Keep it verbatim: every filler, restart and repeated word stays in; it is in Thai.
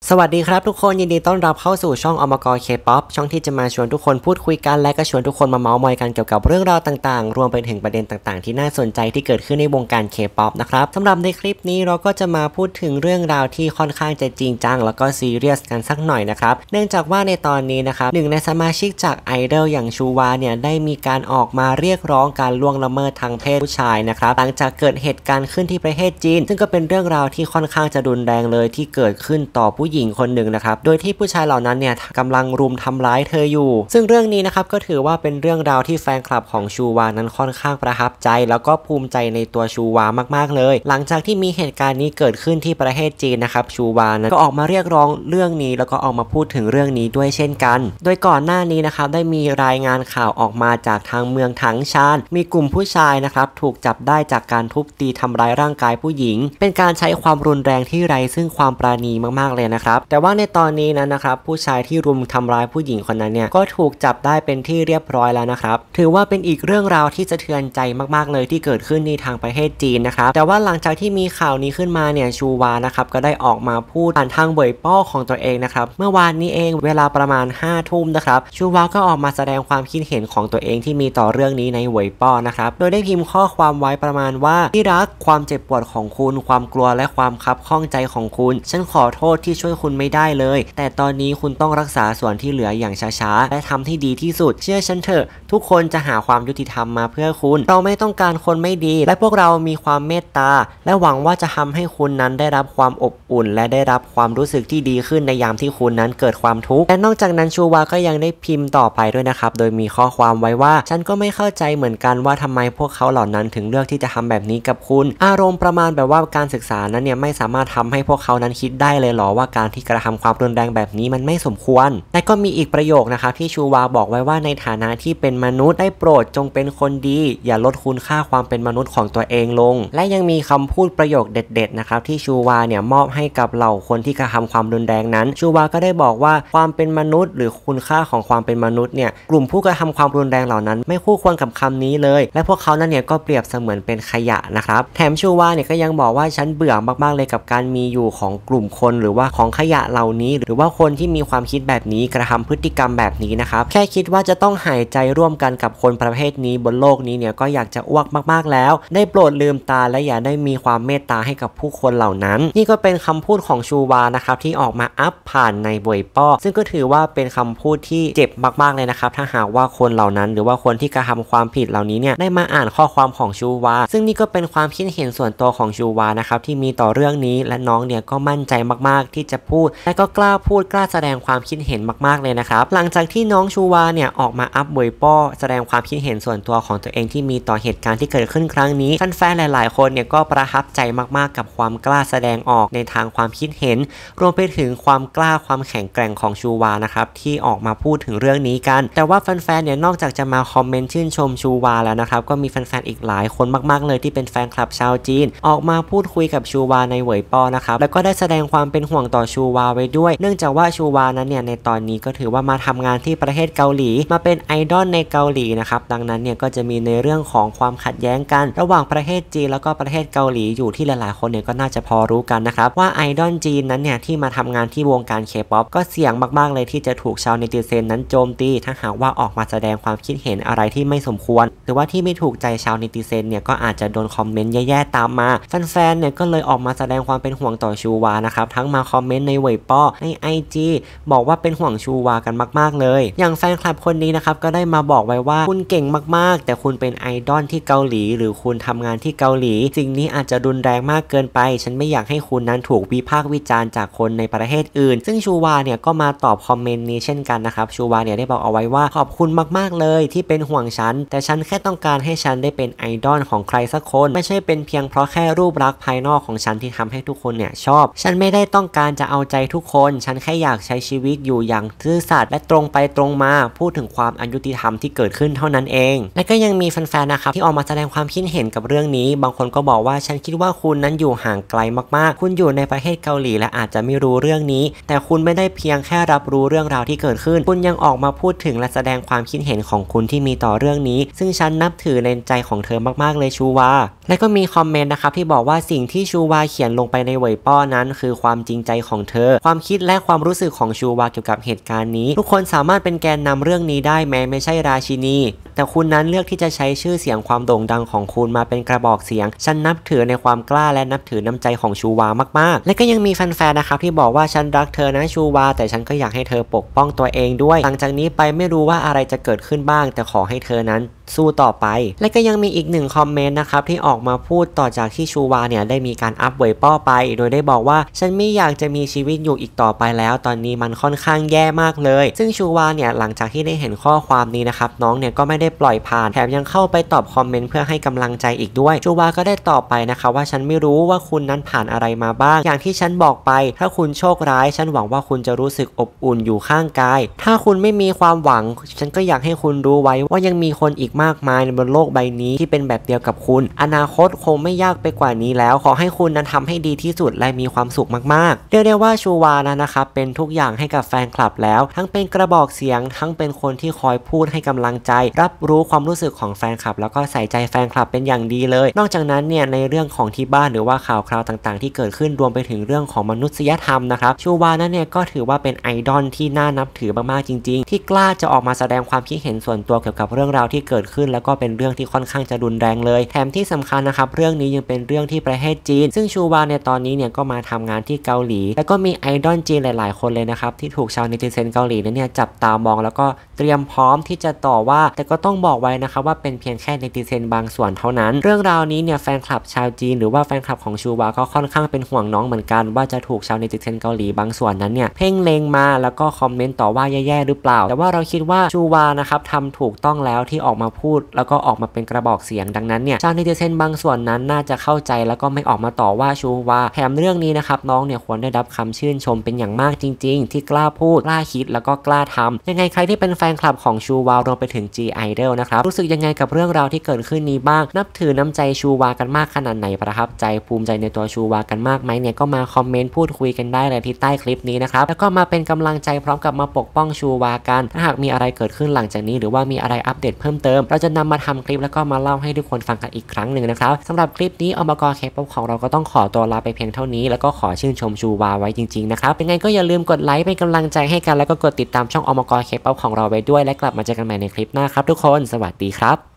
สวัสดีครับทุกคนยินดีต้อนรับเข้าสู่ช่องอมกร K-pop ช่องที่จะมาชวนทุกคนพูดคุยกันและก็ชวนทุกคนมาเมาท์มอยกันเกี่ยวกับเรื่องราวต่างๆรวมไปถึงประเด็นต่างๆที่น่าสนใจที่เกิดขึ้นในวงการ K-pop นะครับสำหรับในคลิปนี้เราก็จะมาพูดถึงเรื่องราวที่ค่อนข้างจะจริงจังแล้วก็ซีเรียสกันสักหน่อยนะครับเนื่องจากว่าในตอนนี้นะครับหนึ่งในสมาชิกจากไอดอลอย่างชูวาเนี่ยได้มีการออกมาเรียกร้องการล่วงละเมิดทางเพศผู้ชายนะครับหลังจากเกิดเหตุการณ์ขึ้นที่ประเทศจีนซึ่งก็เป็นเรื่องราวที่ค่อนข้างจะรุนแรงเลยที่เกิดขึ้นต่อผู้หญิงคนหนึ่งนะครับโดยที่ผู้ชายเหล่านั้นเนี่ยกำลังรุมทำร้ายเธออยู่ซึ่งเรื่องนี้นะครับก็ถือว่าเป็นเรื่องราวที่แฟนคลับของชูวานั้นค่อนข้างประทับใจแล้วก็ภูมิใจในตัวชูวามากๆเลยหลังจากที่มีเหตุการณ์นี้เกิดขึ้นที่ประเทศจีนนะครับชูวานั้นก็ออกมาเรียกร้องเรื่องนี้แล้วก็ออกมาพูดถึงเรื่องนี้ด้วยเช่นกันโดยก่อนหน้านี้นะครับได้มีรายงานข่าวออกมาจากทางเมืองถังชานมีกลุ่มผู้ชายนะครับถูกจับได้จากการทุบตีทำร้ายร่างกายผู้หญิงเป็นการใช้ความรุนแรงที่ไร้ซึ่งความปราณีมากๆเลยนะครับแต่ว่าในตอนนี้นั้นนะครับผู้ชายที่รุมทำร้ายผู้หญิงคนนั้นเนี่ยก็ถูกจับได้เป็นที่เรียบร้อยแล้วนะครับถือว่าเป็นอีกเรื่องราวที่สะเทือนใจมากๆเลยที่เกิดขึ้นในทางประเทศจีนนะครับแต่ว่าหลังจากที่มีข่าวนี้ขึ้นมาเนี่ยชูวานะครับก็ได้ออกมาพูดผ่านทางเบยป้อของตัวเองนะครับเมื่อวานนี้เองเวลาประมาณห้าทุ่มนะครับชูวาก็ออกมาแสดงความคิดเห็นของตัวเองที่มีต่อเรื่องนี้ในเวยป้อนะครับโดยได้พิมพ์ข้อความไว้ประมาณว่าที่รักความเจ็บปวดของคุณความกลัวและความคับข้องใจของคุณฉันขอโทษที่ช่วยคุณไม่ได้เลยแต่ตอนนี้คุณต้องรักษาส่วนที่เหลืออย่างช้าๆและทำที่ดีที่สุดเชื่อฉันเถอะทุกคนจะหาความยุติธรรมมาเพื่อคุณเราไม่ต้องการคนไม่ดีและพวกเรามีความเมตตาและหวังว่าจะทำให้คุณนั้นได้รับความอบอุ่นและได้รับความรู้สึกที่ดีขึ้นในยามที่คุณนั้นเกิดความทุกข์และนอกจากนั้นชูวาก็ยังได้พิมพ์ต่อไปด้วยนะครับโดยมีข้อความไว้ว่าฉันก็ไม่เข้าใจเหมือนกันว่าทำไมพวกเขาเหล่านั้นถึงเลือกที่จะทำแบบนี้กับคุณอารมณ์ประมาณแบบว่าการศึกษานั้นเนี่ยไม่สามารถทำให้พวกเขานั้นคิดได้เลยหรอว่าการที่กระทำความรุนแรงแบบนี้มันไม่สมควรและก็มีอีกประโยคนะครับที่ชูวาบอกไว้ว่าในฐานะที่เป็นมนุษย์ได้โปรดจงเป็นคนดีอย่าลดคุณค่าความเป็นมนุษย์ของตัวเองลงและยังมีคำพูดประโยคเด็ดๆนะครับที่ชูวาเนี่ยมอบให้กับเหล่าคนที่กระทำความรุนแรงนั้นชูวาก็ได้บอกว่าความเป็นมนุษย์หรือคุณค่าของความเป็นมนุษย์เนี่ยกลุ่มผู้กระทำความรุนแรงเหล่านั้นไม่คู่ควรกับคำนี้เลยและพวกเขานั้นเนี่ยก็เปรียบเสมือนเป็นขยะนะครับแถมชูวาเนี่ยก็ยังบอกว่าฉันเบื่อมากๆเลยกับการมีอยู่ของกลุ่มคนหรือว่าของขยะเหล่านี้หรือว่าคนที่มีความคิดแบบนี้กระทำพฤติกรรมแบบนี้นะครับแค่คิดว่าจะต้องหายใจร่วมกันกับคนประเภทนี้บนโลกนี้เนี่ยก็อยากจะอ้วกมากๆแล้วได้โปรดลืมตาและอย่าได้มีความเมตตาให้กับผู้คนเหล่านั้นนี่ก็เป็นคำพูดของชูวานะครับที่ออกมาอัพผ่านในบวยป้อซึ่งก็ถือว่าเป็นคำพูดที่เจ็บมากๆเลยนะครับถ้าหากว่าคนเหล่านั้นหรือว่าคนที่กระทำความผิดเหล่านี้เนี่ยได้มาอ่านข้อความของชูวาซึ่งนี่ก็เป็นความคิดเห็นส่วนตัวของชูวานะครับที่มีต่อเรื่องนี้และน้องเนี่ยก็มั่นใจมากๆที่จะพูดและก็กล้าพูดกล้าแสดงความคิดเห็นมากๆเลยนะครับหลังจากที่น้องชูวาเนี่ยออกมาอัพบวยป้อแสดงความคิดเห็นส่วนตัวของตัวเองที่มีต่อเหตุการณ์ที่เกิดขึ้นครั้งนี้แฟนๆหลายๆคนเนี่ยก็ประทับใจมากๆกับความกล้าแสดงออกในทางความคิดเห็นรวมไปถึงความกล้าความแข็งแกร่งของชูวานะครับที่ออกมาพูดถึงเรื่องนี้กันแต่ว่าแฟนๆเนี่ยนอกจากจะมาคอมเมนต์ชื่นชมชูวาแล้วนะครับก็มีแฟนๆอีกหลายคนมากๆเลยที่เป็นแฟนคลับชาวจีนออกมาพูดคุยกับชูวาในเวยป้อนะครับแล้วก็ได้แสดงความเป็นห่วงต่อชูวาไว้ด้วยเนื่องจากว่าชูวานั้นเนี่ยในตอนนี้ก็ถือว่ามาทำงานที่ประเทศเกาหลีมาเป็นไอดอลในเกาหลีนะครับดังนั้นเนี่ยก็จะมีในเรื่องของความขัดแย้งกันระหว่างประเทศจีนแล้วก็ประเทศเกาหลีอยู่ที่หลายๆคนเนี่ยก็น่าจะพอรู้กันนะครับว่าไอดอลจีนนั้นเนี่ยที่มาทำงานที่วงการเคป๊อปก็เสี่ยงมากๆเลยที่จะถูกชาวเนติเซนนั้นโจมตีถ้าหากว่าออกมาแสดงความคิดเห็นอะไรที่ไม่สมควรหรือว่าที่ไม่ถูกใจชาวเนติเซนเนี่ยก็อาจจะโดนคอมเมนต์แย่ๆตามมาแฟนๆเนี่ยก็เลยออกมาแสดงความเป็นห่วงต่อชูวานะครับทั้งมาคอมเมนต์ในเวยป้อใน ไอ จี บอกว่าเป็นห่วงชูวากันมากๆเลยอย่างแฟนคลับคนนี้นะครับก็ได้มาบอกไว้ว่าคุณเก่งมากๆแต่คุณเป็นไอดอลที่เกาหลีหรือคุณทำงานที่เกาหลีสิ่งนี้อาจจะรุนแรงมากเกินไปฉันไม่อยากให้คุณนั้นถูกวิพากษ์วิจารณ์จากคนในประเทศอื่นซึ่งชูวาเนี่ยก็มาตอบคอมเมนต์นี้เช่นกันนะครับชูวาเนี่ยได้บอกเอาไว้ว่าขอบคุณมากๆเลยที่เป็นห่วงฉันแต่ฉันแค่ต้องการให้ฉันได้เป็นไอดอลของใครสักคนไม่ใช่เป็นเพียงเพราะแค่รูปลักษณ์ภายนอกของฉันที่ทำให้ทุกคนเนี่ยชอบฉันไม่ได้ต้องการจะเอาใจทุกคนฉันแค่อยากใช้ชีวิตอยู่อย่างซื่อสัตย์และตรงไปตรงมาพูดถึงความอายุติธรรมที่เกิดขึ้นเท่านั้นเองและก็ยังมีแฟนๆนะครับที่ออกมาแสดงความคิดเห็นกับเรื่องนี้บางคนก็บอกว่าฉันคิดว่าคุณนั้นอยู่ห่างไกลมากๆคุณอยู่ในประเทศเกาหลีและอาจจะไม่รู้เรื่องนี้แต่คุณไม่ได้เพียงแค่รับรู้เรื่องราวที่เกิดขึ้นคุณยังออกมาพูดถึงและแสดงความคิดเห็นของคุณที่มีต่อเรื่องนี้ซึ่งฉันนับถือในใจของเธอมากๆเลยชูวาและก็มีคอมเมนต์นะครับที่บอกว่าสิ่งที่ชูวาเขียนลงไปในเวยป้อนั้นคือความจริงใจของของเธอความคิดและความรู้สึกของชูวาเกี่ยวกับเหตุการณ์นี้ทุกคนสามารถเป็นแกนนำเรื่องนี้ได้แม้ไม่ใช่ราชินีแต่คุณนั้นเลือกที่จะใช้ชื่อเสียงความโด่งดังของคุณมาเป็นกระบอกเสียงฉันนับถือในความกล้าและนับถือน้ำใจของชูวามากๆและก็ยังมีแฟนๆนะครับที่บอกว่าฉันรักเธอนะชูวาแต่ฉันก็อยากให้เธอปกป้องตัวเองด้วยหลังจากนี้ไปไม่รู้ว่าอะไรจะเกิดขึ้นบ้างแต่ขอให้เธอนั้นสู้ต่อไปและก็ยังมีอีกหนึ่งคอมเมนต์นะครับที่ออกมาพูดต่อจากที่ชูวาเนี่ยได้มีการอัพเวยป้อไปโดยได้บอกว่าฉันไม่อยากจะมีชีวิตอยู่อีกต่อไปแล้วตอนนี้มันค่อนข้างแย่มากเลยซึ่งชูวาเนี่ยหลังจากที่ได้เห็นข้อความนี้นะครับน้องเนี่ยก็ไม่ได้ปล่อยผ่านแถมยังเข้าไปตอบคอมเมนต์เพื่อให้กำลังใจอีกด้วยชูวาก็ได้ตอบไปนะคะว่าฉันไม่รู้ว่าคุณนั้นผ่านอะไรมาบ้างอย่างที่ฉันบอกไปถ้าคุณโชคร้ายฉันหวังว่าคุณจะรู้สึกอบอุ่นอยู่ข้างกายถ้าคุณไม่มีความหวังฉันก็อยากให้คุณรู้ไว้ว่ายังมีคนอีกมากมายบนโลกใบนี้ที่เป็นแบบเดียวกับคุณอนาคตคงไม่ยากไปกว่านี้แล้วขอให้คุณนั้นทำให้ดีที่สุดและมีความสุขมากๆเรียกได้ว่าชูวานะนะครับเป็นทุกอย่างให้กับแฟนคลับแล้วทั้งเป็นกระบอกเสียงทั้งเป็นคนที่คอยพูดให้กำลังใจรับรู้ความรู้สึกของแฟนคลับแล้วก็ใส่ใจแฟนคลับเป็นอย่างดีเลยนอกจากนั้นเนี่ยในเรื่องของที่บ้านหรือว่าข่าวคราวต่างๆที่เกิดขึ้นรวมไปถึงเรื่องของมนุษยธรรมนะครับชูวานั้นเนี่ยก็ถือว่าเป็นไอดอลที่น่านับถือมากๆจริงๆที่กล้าจะออกมาแสดงความคิดเห็นส่วนตัวเกี่ยวกับเรื่องราวที่เกิดขึ้นแล้วก็เป็นเรื่องที่ค่อนข้างจะรุนแรงเลยแถมที่สำคัญนะครับเรื่องนี้ยังเป็นเรื่องที่ประเทศจีนซึ่งชูวาในตอนนี้เนี่ยก็มาทำงานที่เกาหลีแล้วก็มีไอดอลจีนหลายๆคนเลยนะครับที่ถูกชาวเนติเซนเกาหลีเนี่ยจับตามองแล้วก็เตรียมพร้อมที่จะต่อว่าแต่ก็ต้องบอกไว้นะครับว่าเป็นเพียงแค่เนติเซนบางส่วนเท่านั้นเรื่องราวนี้เนี่ยแฟนคลับชาวจีนหรือว่าแฟนคลับของชูวาก็ค่อนข้างเป็นห่วงน้องเหมือนกันว่าจะถูกชาวเนติเซนเกาหลีบางส่วนนั้นเนี่ยเพ่งเล็งมาแล้วก็คอมเมนต์ต่อว่าแย่ๆหรือเปล่าแต่ว่าเราคิดว่าชูวานะครับทำถูกต้องแล้วที่ออกมาพูดแล้วก็ออกมาเป็นกระบอกเสียงดังนั้นเนี่ยชาวเนติเซนบางส่วนนั้นน่าจะเข้าใจแล้วก็ไม่ออกมาต่อว่าชูวาแถมเรื่องนี้นะครับน้องเนี่ยควรได้รับคำชื่นชมเป็นอย่างมากจริงๆที่กล้าพูดกล้าคิดแล้วก็กล้าทำยังไงใครที่เป็นแฟนคลับของชูวารวมไปถึง G Idol นะครับรู้สึกยังไงกับเรื่องราวที่เกิดขึ้นนี้บ้างนับถือน้ำใจชูวากันมากขนาดไหนประทับใจภูมิใจในตัวชูวากันมากไหมเนี่ยก็มาคอมเมนต์พูดคุยกันได้เลยที่ใต้คลิปนี้นะครับแล้วก็มาเป็นกำลังใจพร้อมกับมาปกป้องชูวากันถ้าหากมีอะไรเกิดขึ้นหลังจากนี้หรือว่ามีอะไรอัปเดตเพิ่มเติมเราจะนำมาทำคลิปแล้วก็มาเล่าให้ทุกคนฟังกันอีกครั้งหนึ่งนะครับสำหรับคลิปนี้อมกเคป๊อปของเราก็ต้องขอตัวลาไปเพียงเท่านี้แล้วก็ขอชื่นชมชูวาไว้จริงๆนะครับยังไงก็อย่าลืมกดไลค์เป็นกำลังใจให้กันแล้วก็กดติดตามช่องอมกเคป๊อปของเราไว้ด้วยและกลับมาเจอกันใหม่ในคลิปหน้าครับทุกคนสวัสดีครับ